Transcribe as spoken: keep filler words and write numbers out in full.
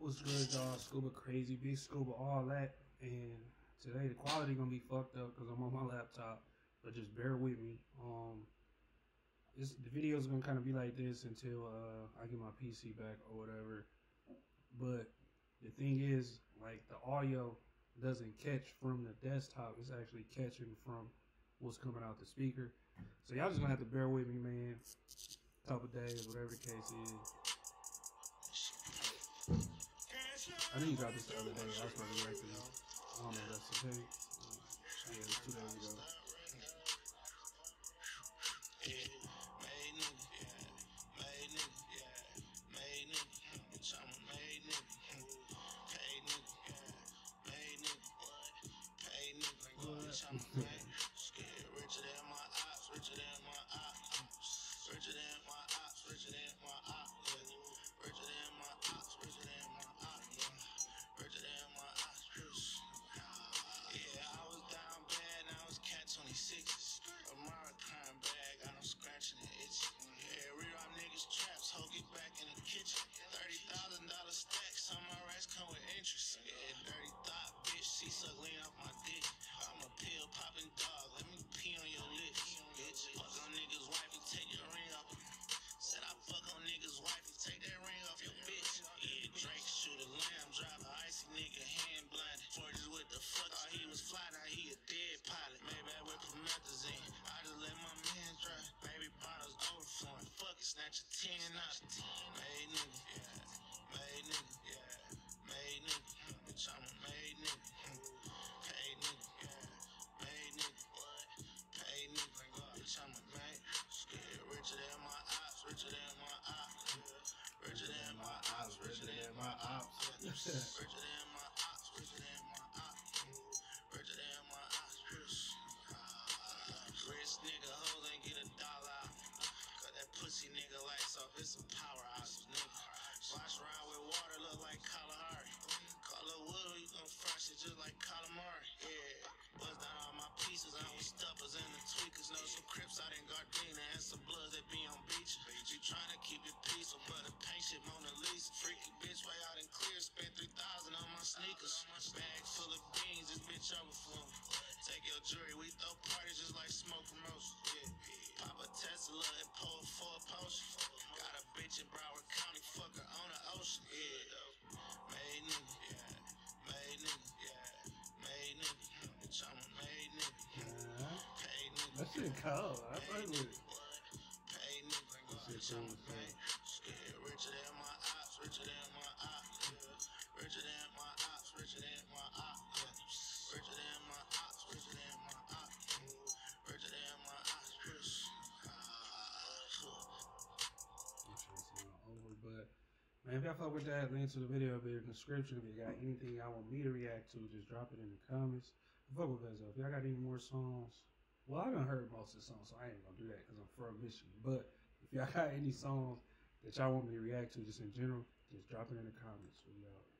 What's good, y'all? Scuba crazy, big scuba, all that. And today the quality gonna be fucked up because I'm on my laptop, but just bear with me. Um, this the video's gonna kind of be like this until uh, I get my P C back or whatever. But the thing is, like, the audio doesn't catch from the desktop; it's actually catching from what's coming out the speaker. So y'all just gonna have to bear with me, man. Couple days, whatever the case is. I think you got this the other day. I was supposed to react to this. I don't know if that's the case. Yeah, it was two days ago. Made nigga, yeah, made nigga, yeah, made nigga, bitch, I'm a made nigga, paid nigga, yeah, made nigga, what, paid nigga, bitch, I'm a made, scared, richer than my ops, richer than my ops, richer than my ops, richer than my ops, yeah, richer than my ops, richer than my ops, yeah, richer than my ops, yeah, I was down bad, now it's cat twenty-six, a Mara crime bag, got no scratching and itching, yeah, re-rob niggas traps, hoe get back in the kitchen, thirty thousand dollar stacks, some of my racks come with interest, yeah, dirty thought, bitch, she suck lean off my dick, I'm a pill popping dog, let me pee on your lips, bitch, fuck on niggas wife and take your ring off, said I fuck on niggas wife and take that ring off your bitch, yeah, Drake shoot a lamb, drive a icy nigga hand blinded, forges with the fuck, thought he was fly, now he a dead pilot, maybe I with promethazine, I just let my man drive, baby bottles overflowing, fuck it, snatch a ten out, made nigga, yeah, made nigga, yeah, made nigga, bitch, I'm a made nigga, paid nigga, yeah, made nigga, what, paid nigga, bitch, I'm a made, scared, richer than my ops, richer than my ops, yeah. richer than my ops, richer than my ops, yeah. richer than my ops, richer than my ops, richer than my ops, rich, rich nigga, hoes ain't get a dollar out, cut that pussy nigga lights off, it's some power outage, nigga, wash around with water, look like Kalahari, call it wood, you gon' fry shit just like calamari, yeah, buzz down all my pieces, I'm with stuffers and the tweakers, know some crips out in Gardena, and some bloods that be on beach, you tryna keep it peaceful, but the paint shit Mona Lisa, freaky bitch way out in clear, spent three thousand on my sneakers, bag full of beans, this bitch overflowing, take your jewelry, we throw parties just like smoke promotion, yeah, pop a Tesla and pull for a potion, got a bitch in Broward County, fuck her on the ocean, yeah, made nigga, yeah, made nigga, yeah, made nigga, bitch, I'm a made nigga, Uh-huh. paid nigga, That shit cold. I fuck with it. paid nigga, bitch, I'm a made, scared, richer than my ops, richer than my ops, yeah, richer than my ops, richer than my ops, yeah, richer than my ops, richer than my ops, richer than my ops, rich. Over, but man, if y'all fuck with that, link to the video will be in the description. If you got anything y'all want me to react to, just drop it in the comments. I fuck with Vezo. If y'all got any more songs, well, I done heard most of the songs, so I ain't gonna do that because I'm from Michigan. But if y'all got any songs that y'all want me to react to, just in general, just drop it in the comments. We out.